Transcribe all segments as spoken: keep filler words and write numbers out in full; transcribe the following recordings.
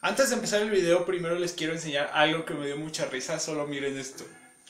Antes de empezar el video, primero les quiero enseñar algo que me dio mucha risa. Solo miren esto.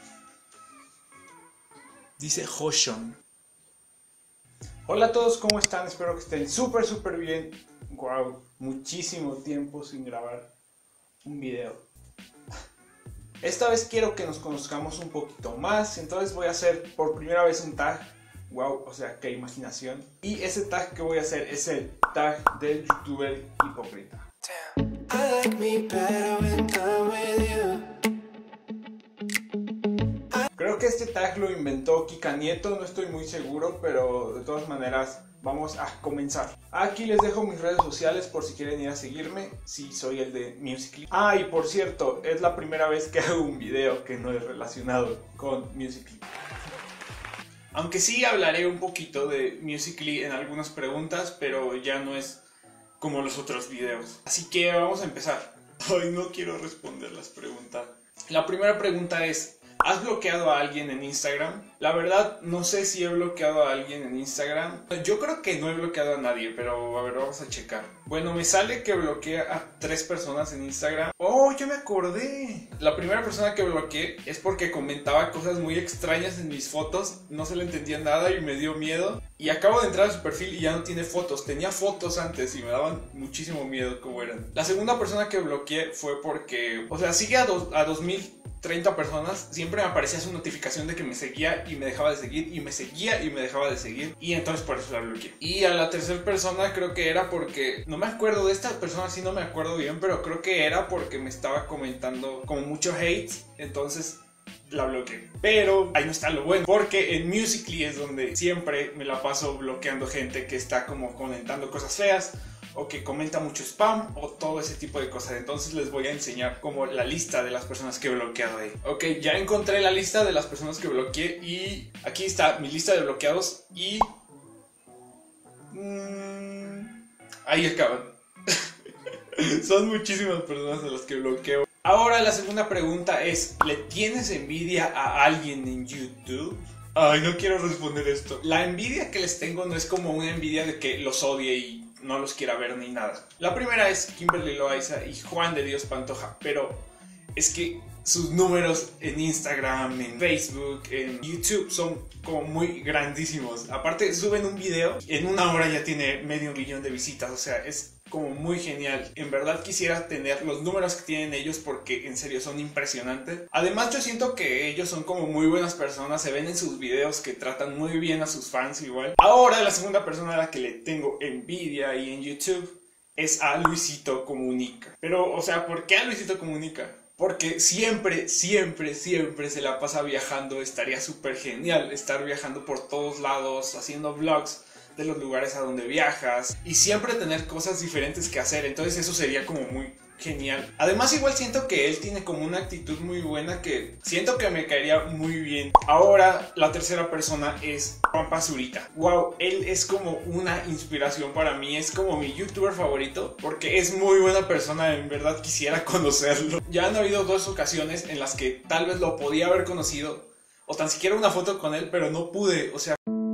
Dice Hoshon. Hola a todos, ¿cómo están? Espero que estén súper súper bien. Wow, muchísimo tiempo sin grabar un video. Esta vez quiero que nos conozcamos un poquito más. Entonces voy a hacer por primera vez un tag. Wow, o sea, qué imaginación. Y ese tag que voy a hacer es el tag del youtuber hipócrita. Creo que este tag lo inventó Kika Nieto, no estoy muy seguro, pero de todas maneras vamos a comenzar. Aquí les dejo mis redes sociales por si quieren ir a seguirme, si soy el de Musical.ly. Ah, y por cierto, es la primera vez que hago un video que no es relacionado con Musical.ly. Aunque sí hablaré un poquito de Musical.ly en algunas preguntas, pero ya no es como los otros videos. Así que vamos a empezar. Ay, no quiero responder las preguntas. La primera pregunta es: ¿has bloqueado a alguien en Instagram? La verdad, no sé si he bloqueado a alguien en Instagram. Yo creo que no he bloqueado a nadie, pero a ver, vamos a checar. Bueno, me sale que bloqueé a tres personas en Instagram. ¡Oh, ya me acordé! La primera persona que bloqueé es porque comentaba cosas muy extrañas en mis fotos. No se le entendía nada y me dio miedo. Y acabo de entrar a su perfil y ya no tiene fotos. Tenía fotos antes y me daban muchísimo miedo cómo eran. La segunda persona que bloqueé fue porque... O sea, sigue a, do, a dos mil treinta personas. Siempre me aparecía su notificación de que me seguía y me dejaba de seguir, y me seguía y me dejaba de seguir, y entonces por eso la bloqueé. Y a la tercera persona creo que era porque... No me acuerdo de esta persona, sí no me acuerdo bien, pero creo que era porque me estaba comentando como mucho hate, entonces la bloqueé. Pero ahí no está lo bueno, porque en Musical.ly es donde siempre me la paso bloqueando gente que está como comentando cosas feas, o que comenta mucho spam, o todo ese tipo de cosas. Entonces les voy a enseñar como la lista de las personas que he bloqueado ahí. Ok, ya encontré la lista de las personas que bloqueé y aquí está mi lista de bloqueados y... Mmm, ahí acaban. Son muchísimas personas a las que bloqueo. Ahora la segunda pregunta es: ¿le tienes envidia a alguien en YouTube? Ay, no quiero responder esto. La envidia que les tengo no es como una envidia de que los odie y no los quiera ver ni nada. La primera es Kimberly Loaiza y Juan de Dios Pantoja, pero es que sus números en Instagram, en Facebook, en YouTube son como muy grandísimos. Aparte suben un video, en una hora ya tiene medio millón de visitas, o sea, es como muy genial. En verdad quisiera tener los números que tienen ellos porque en serio son impresionantes. Además yo siento que ellos son como muy buenas personas, se ven en sus videos que tratan muy bien a sus fans igual. Ahora la segunda persona a la que le tengo envidia ahí en YouTube es a Luisito Comunica. Pero, o sea, ¿por qué a Luisito Comunica? Porque siempre, siempre, siempre se la pasa viajando. Estaría súper genial estar viajando por todos lados, haciendo vlogs de los lugares a donde viajas y siempre tener cosas diferentes que hacer. Entonces eso sería como muy genial. Además igual siento que él tiene como una actitud muy buena que siento que me caería muy bien. Ahora la tercera persona es Juanpa Zurita. Wow, él es como una inspiración para mí. Es como mi youtuber favorito porque es muy buena persona. En verdad quisiera conocerlo. Ya han habido dos ocasiones en las que tal vez lo podía haber conocido o tan siquiera una foto con él, pero no pude. O sea,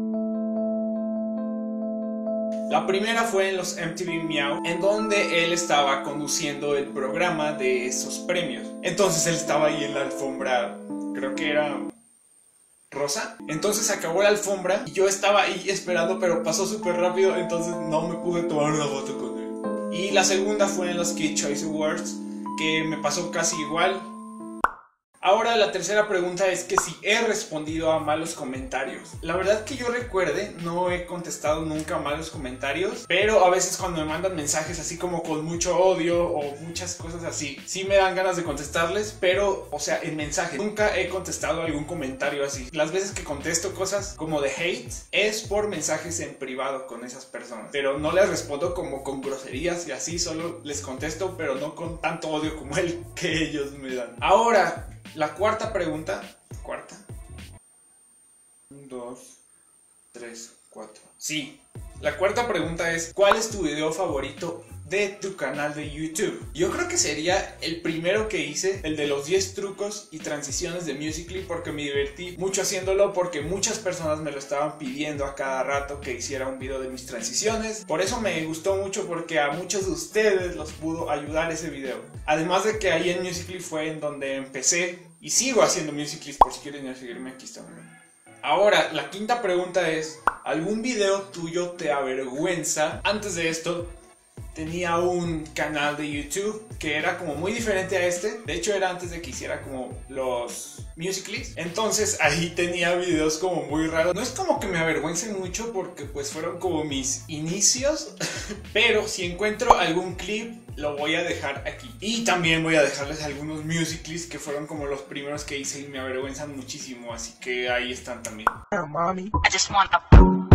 la primera fue en los M T V Miau, en donde él estaba conduciendo el programa de esos premios. Entonces él estaba ahí en la alfombra, creo que era rosa. Entonces acabó la alfombra y yo estaba ahí esperando, pero pasó súper rápido, entonces no me pude tomar una foto con él. Y la segunda fue en los Kid Choice Awards, que me pasó casi igual. Ahora la tercera pregunta es que si he respondido a malos comentarios. La verdad que yo recuerde, no he contestado nunca a malos comentarios, pero a veces cuando me mandan mensajes así como con mucho odio o muchas cosas así, sí me dan ganas de contestarles, pero, o sea, en mensaje. Nunca he contestado algún comentario así. Las veces que contesto cosas como de hate es por mensajes en privado con esas personas, pero no les respondo como con groserías y así, solo les contesto, pero no con tanto odio como el que ellos me dan. Ahora, la cuarta pregunta, cuarta, un, dos, tres, cuatro. Sí, la cuarta pregunta es: ¿cuál es tu video favorito de tu canal de YouTube. Yo creo que sería el primero que hice, el de los diez trucos y transiciones de Musical.ly, porque me divertí mucho haciéndolo, porque muchas personas me lo estaban pidiendo a cada rato que hiciera un video de mis transiciones. Por eso me gustó mucho, porque a muchos de ustedes los pudo ayudar ese video. Además de que ahí en Musical.ly fue en donde empecé y sigo haciendo Musical.ly, por si quieren ir a seguirme, aquí está. Ahora, la quinta pregunta es, ¿algún video tuyo te avergüenza? Antes de esto, tenía un canal de YouTube que era como muy diferente a este. De hecho, era antes de que hiciera como los Musical.ly. Entonces, ahí tenía videos como muy raros. No es como que me avergüencen mucho porque pues fueron como mis inicios. Pero si encuentro algún clip, lo voy a dejar aquí. Y también voy a dejarles algunos Musical.ly que fueron como los primeros que hice y me avergüenzan muchísimo. Así que ahí están también. I just want a...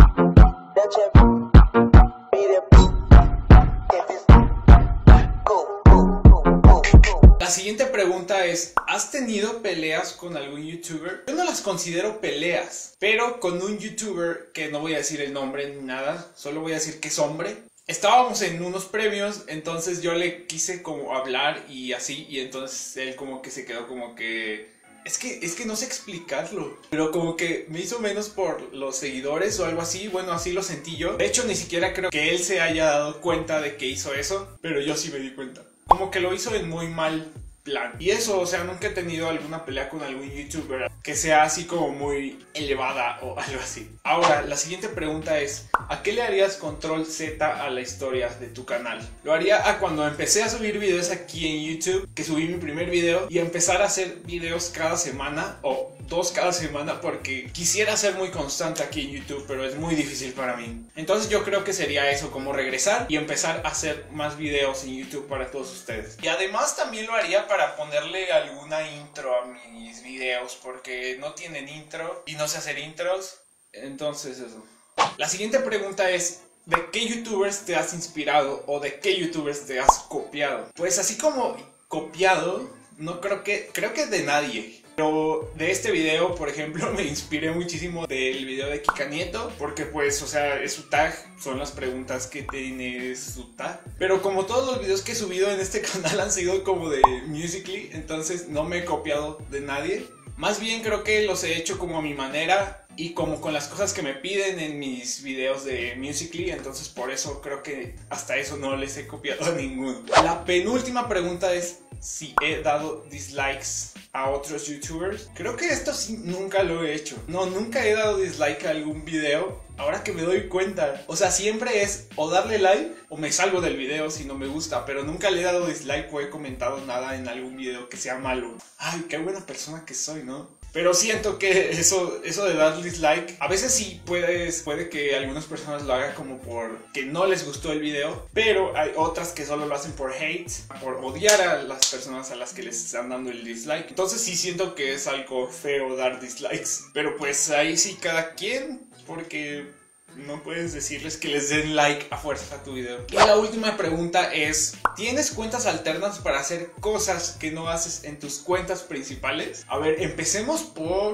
La siguiente pregunta es, ¿has tenido peleas con algún youtuber? Yo no las considero peleas, pero con un youtuber que no voy a decir el nombre ni nada, solo voy a decir que es hombre. Estábamos en unos premios, entonces yo le quise como hablar y así, y entonces él como que se quedó como que... Es que, es que no sé explicarlo, pero como que me hizo menos por los seguidores o algo así. Bueno, así lo sentí yo. De hecho, ni siquiera creo que él se haya dado cuenta de que hizo eso, pero yo sí me di cuenta. Como que lo hizo en muy mal plan. Y eso, o sea, nunca he tenido alguna pelea con algún youtuber que sea así como muy elevada o algo así. Ahora, la siguiente pregunta es, ¿a qué le harías control Z a la historia de tu canal? Lo haría a cuando empecé a subir videos aquí en YouTube, que subí mi primer video, y empezar a hacer videos cada semana o dos cada semana, porque quisiera ser muy constante aquí en YouTube, pero es muy difícil para mí. Entonces yo creo que sería eso, como regresar y empezar a hacer más videos en YouTube para todos ustedes. Y además también lo haría para ponerle alguna intro a mis videos, porque no tienen intro y no sé hacer intros. Entonces eso. La siguiente pregunta es, ¿de qué youtubers te has inspirado o de qué youtubers te has copiado? Pues así como copiado, no creo que, creo que de nadie. Pero de este video, por ejemplo, me inspiré muchísimo del video de Kika Nieto, porque pues, o sea, es su tag, son las preguntas que tiene su tag. Pero como todos los videos que he subido en este canal han sido como de Musical.ly, entonces no me he copiado de nadie. Más bien creo que los he hecho como a mi manera y como con las cosas que me piden en mis videos de Musical.ly, entonces por eso creo que hasta eso no les he copiado a ninguno. La penúltima pregunta es si he dado dislikes a otros youtubers. Creo que esto sí nunca lo he hecho. No, nunca he dado dislike a algún video. Ahora que me doy cuenta, o sea, siempre es o darle like o me salgo del video si no me gusta, pero nunca le he dado dislike o he comentado nada en algún video que sea malo. Ay, qué buena persona que soy, ¿no? Pero siento que eso, eso de dar dislike, a veces sí puedes, puede que algunas personas lo hagan como por que no les gustó el video, pero hay otras que solo lo hacen por hate, por odiar a las personas a las que les están dando el dislike. Entonces sí siento que es algo feo dar dislikes, pero pues ahí sí cada quien, porque no puedes decirles que les den like a fuerza a tu video. Y la última pregunta es, ¿tienes cuentas alternas para hacer cosas que no haces en tus cuentas principales? A ver, empecemos por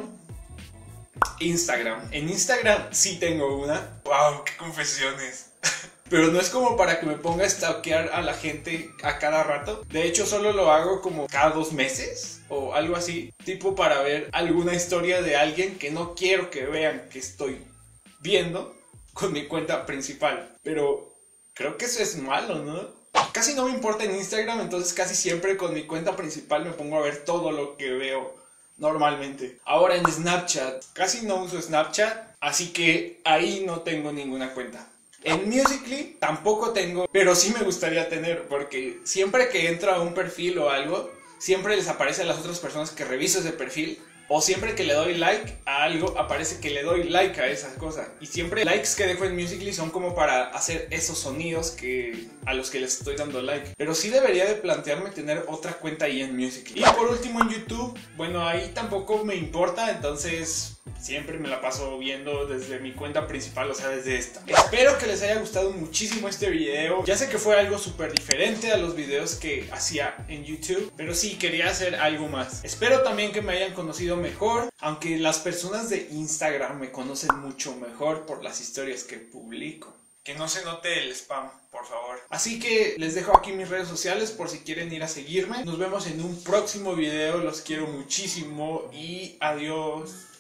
Instagram. En Instagram sí tengo una. ¡Wow! ¡Qué confesiones! Pero no es como para que me ponga a stalkear a la gente a cada rato. De hecho, solo lo hago como cada dos meses o algo así. Tipo para ver alguna historia de alguien que no quiero que vean que estoy viendo con mi cuenta principal. Pero creo que eso es malo, ¿no? Casi no me importa en Instagram, entonces casi siempre con mi cuenta principal me pongo a ver todo lo que veo normalmente. Ahora en Snapchat, casi no uso Snapchat, así que ahí no tengo ninguna cuenta. En Musical.ly tampoco tengo, pero sí me gustaría tener, porque siempre que entro a un perfil o algo, siempre les aparece a las otras personas que reviso ese perfil. O siempre que le doy like a algo, aparece que le doy like a esa cosa. Y siempre likes que dejo en Musical.ly son como para hacer esos sonidos que a los que les estoy dando like. Pero sí debería de plantearme tener otra cuenta ahí en Musical.ly. Y por último en YouTube, bueno, ahí tampoco me importa, entonces siempre me la paso viendo desde mi cuenta principal, o sea, desde esta. Espero que les haya gustado muchísimo este video. Ya sé que fue algo súper diferente a los videos que hacía en YouTube, pero sí, quería hacer algo más. Espero también que me hayan conocido mejor, aunque las personas de Instagram me conocen mucho mejor por las historias que publico. Que no se note el spam, por por favor. Así que les dejo aquí mis redes sociales por si quieren ir a seguirme. Nos vemos en un próximo video, los quiero muchísimo y adiós.